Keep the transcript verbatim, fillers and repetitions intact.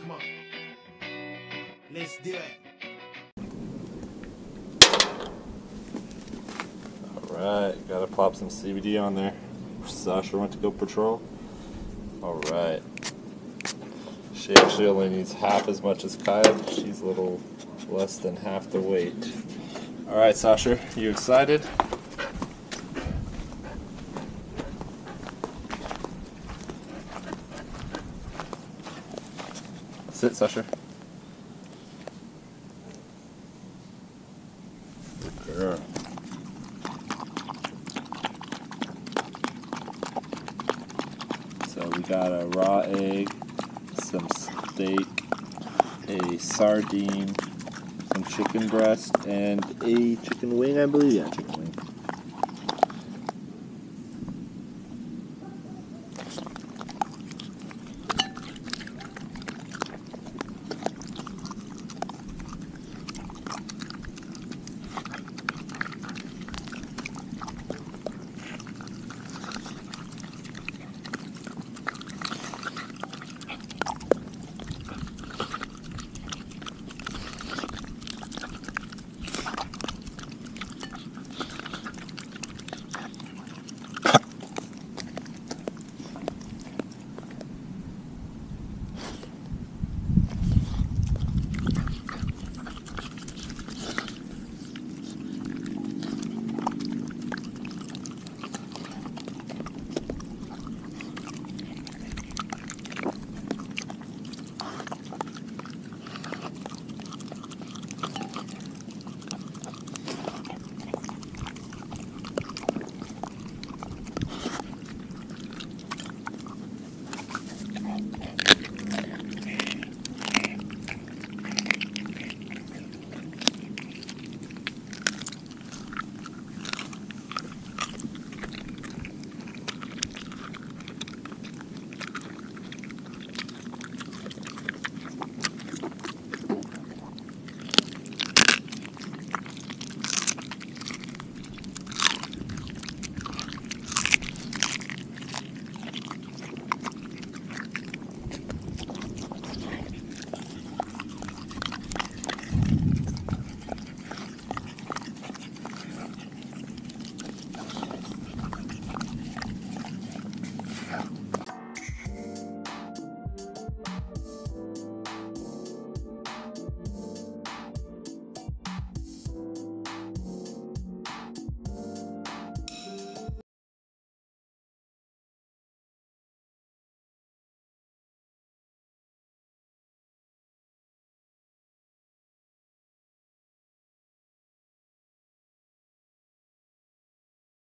Come on. Let's do it. Alright, gotta pop some C B D on there. Sasha went to go patrol. Alright. She actually only needs half as much as Kaya. She's a little less than half the weight. Alright, Sasha, you excited? Sit, Sasha. Good girl. So we got a raw egg, some steak, a sardine, some chicken breast, and a chicken wing, I believe. Yeah, chicken wing.